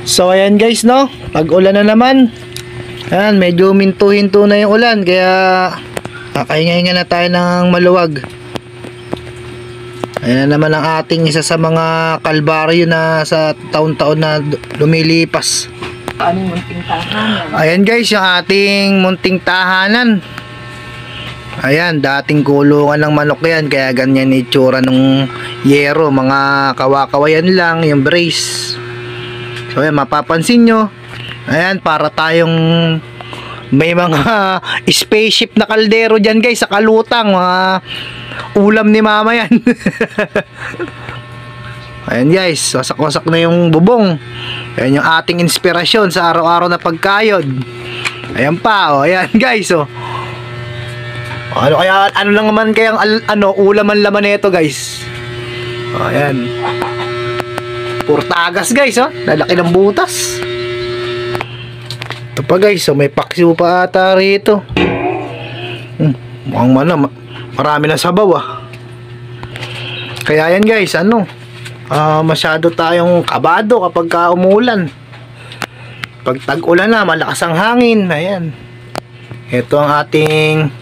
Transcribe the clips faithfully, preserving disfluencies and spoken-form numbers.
So ayan guys, no, pag ulan na naman, ayan, medyo minto-hinto na yung ulan, kaya kakahinga-hinga na tayo ng maluwag. Ayan na naman ang ating isa sa mga kalbaryo na sa taon-taon na lumilipas. Anong munting tahanan? Ayan guys, yung ating munting tahanan. Ayan, dating kulungan ng manok yan, kaya ganyan itsura ng yero, mga kawakawayan lang, yung brace. So ayan, mapapansin nyo, ayan, para tayong may mga spaceship na kaldero dyan guys, sa kalutang, mga ulam ni mama yan. Ayan guys, wasak-wasak na yung bubong. Ayan yung ating inspirasyon sa araw-araw na pagkayod. Ayan pa, oh, ayan guys, oh. Ano kaya, ano lang naman kayang al, ano, ulam ang laman nito guys. Oh, ayan. Purtagas guys, oh. Lalaki ng butas. Ito pa guys, oh, may paksiw pa ata rito. Hmm, mukhang mana, marami na sabaw ah. Kaya yan guys, ano, uh, masyado tayong kabado kapag ka umulan. Pag tag-ulan na, malakas ang hangin. Ayan. Ito ang ating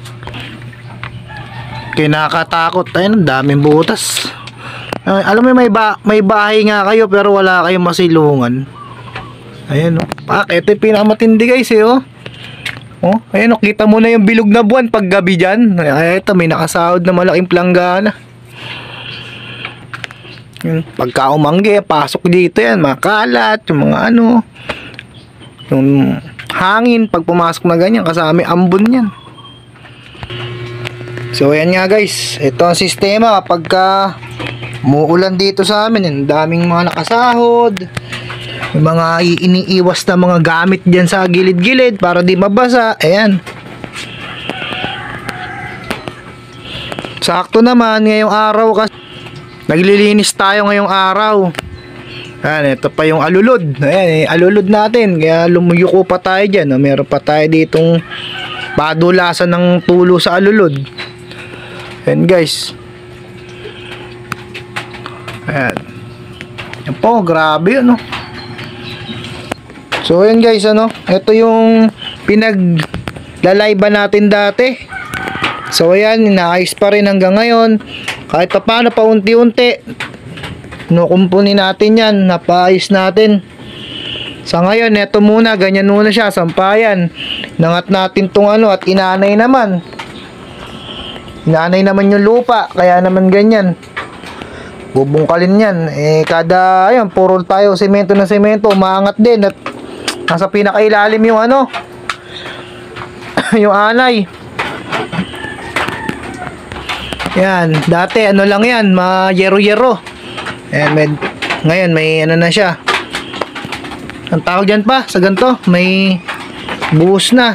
kinakatakot. Ayan, daming butas. Uh, alam mo, may, ba may bahay nga kayo pero wala kayong masilungan. Ayan, oh. Pak, ito yung pinakamatindi guys, eh, oh. Oh, ayan, oh, kita mo na yung bilog na buwan pag gabi dyan. Ay, ito, may nakasahod na malaking planggana. Yun, pagka umangge, pasok dito yan, makalat, yung mga ano, yung hangin, pag pumasok na ganyan, kasama ambon yan. So ayan nga guys, ito ang sistema kapag ka muulan dito sa amin, yung daming mga nakasahod, yung mga iniiwas na mga gamit dyan sa gilid-gilid para di mabasa. Ayan, sakto naman ngayong araw kasi naglilinis tayo ngayong araw. Ayan, ito pa yung alulod. Ayan, eh, alulod natin, kaya lumuyuko pa tayo dyan. Meron pa tayo ditong padulasan ng tulo sa alulod. Ayan guys. Ayan. Yan po, grabe yun, no? So ayan guys, ano, ito yung pinaglalayba natin dati. So ayan, inaayos pa rin hanggang ngayon. Kahit pa paano, paunti-unti nukumpuni natin yan, napaayos natin. Sa ngayon, eto muna, ganyan muna siya, sampayan. Nangat natin tong ano, at inanay naman. Inanay naman yung lupa, kaya naman ganyan. Bubungkalin yan. Eh, kada, ayun, puro tayo semento na semento, umaangat din. At nasa pinakailalim yung ano, yung anay. Yan, dati ano lang yan, ma yero-yero. Ayan, med, ngayon may ano na siya. Ang tawag dyan pa sa ganito, may buhos na.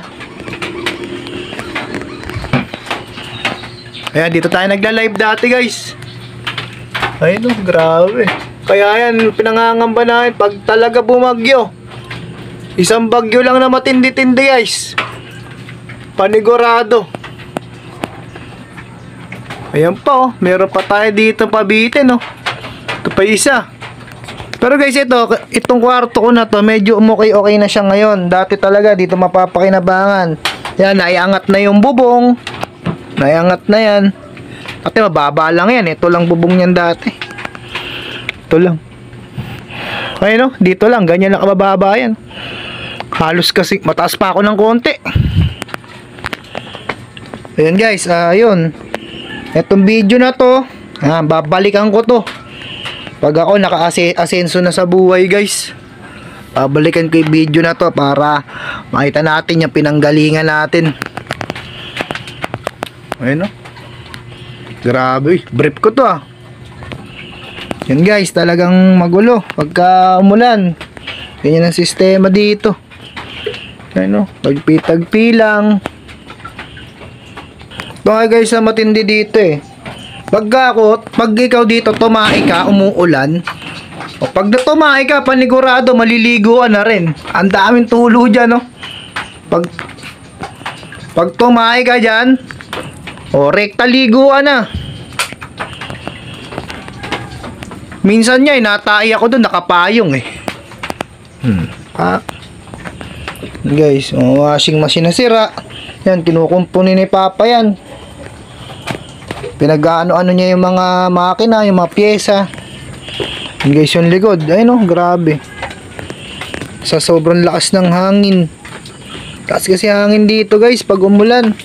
Ayan, dito tayo nagla-live dati guys. Ayun, oh, grabe. Kaya yan, pinangangamba natin pag talaga bumagyo. Isang bagyo lang na matindi-tindi guys, panigurado. Ayan pa, oh, meron pa tayo dito pabitin, oh. Ito pa isa. Pero guys, ito, itong kwarto ko na to, medyo umukay-okay na siya ngayon. Dati talaga, dito mapapakinabangan. Yan, naiangat na yung bubong. Naiangat na yan. Dati mababa lang yan. Ito lang bubong yan dati. Ito lang. Ayun, no? Dito lang. Ganyan lang kabababa yan. Halos kasi, mataas pa ako ng konti. Ayun guys, ayun. Uh, Itong video na to, ah, babalikan ko to. Pag ako naka-asenso na sa buhay guys, babalikan ko yung video na to para makita natin yung pinanggalingan natin. Ayun, no? Grabe, brief ko to ah. Yan guys, talagang magulo pagka umulan. Ganyan ang sistema dito. Ayun, no? Pagpitagpi lang. Ito nga guys, na matindi dito eh. Pagka ako, pag ikaw dito tumae ka, umuulan, o pag tumae ka, panigurado, maliliguan na rin. Ang daming tulo dyan, no? Pag, pag tumae ka dyan, o rekta liguan na. Minsan nga, eh, natay ako doon, nakapayong eh. Hmm. Ah. Guys, oh, washing machine na sira. Yan, kinukumpuni ni Papa yan. Pinag-ano-ano niya yung mga makina, yung mga pyesa. Yan guys, yung likod. Ayun oh, grabe. Sa sobrang lakas ng hangin. Taas kasi hangin dito guys, pag umulan.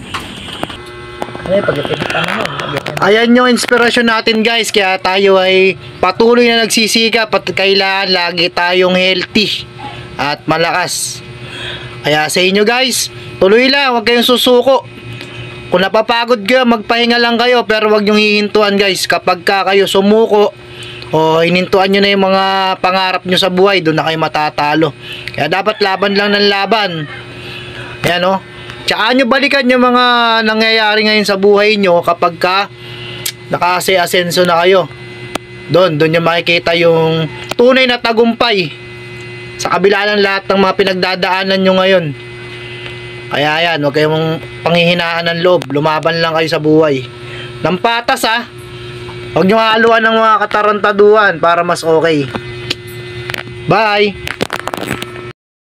Ay, pagdating ng panahon. pagdating- Ayan yung inspirasyon natin guys. Kaya tayo ay patuloy na nagsisikap at kailangan lagi tayong healthy at malakas. Kaya sa inyo guys, tuloy lang, huwag kayong susuko. Kung napapagod kayo, magpahinga lang kayo, pero huwag nyong hihintuan guys. Kapag ka kayo sumuko o hinintuan nyo na yung mga pangarap nyo sa buhay, doon na kayo matatalo. Kaya dapat laban lang ng laban. Ayan o. Tsaka nyo balikan yung mga nangyayari ngayon sa buhay nyo kapag ka nakasi-asenso na kayo. Doon, doon nyo makikita yung tunay na tagumpay sa kabila ng lahat ng mga pinagdadaanan nyo ngayon. Kaya yan, huwag kayong panghihinaan ng loob. Lumaban lang kayo sa buhay. Ng patas ha. Huwag nyo haluan ng mga katarantaduhan para mas okay. Bye!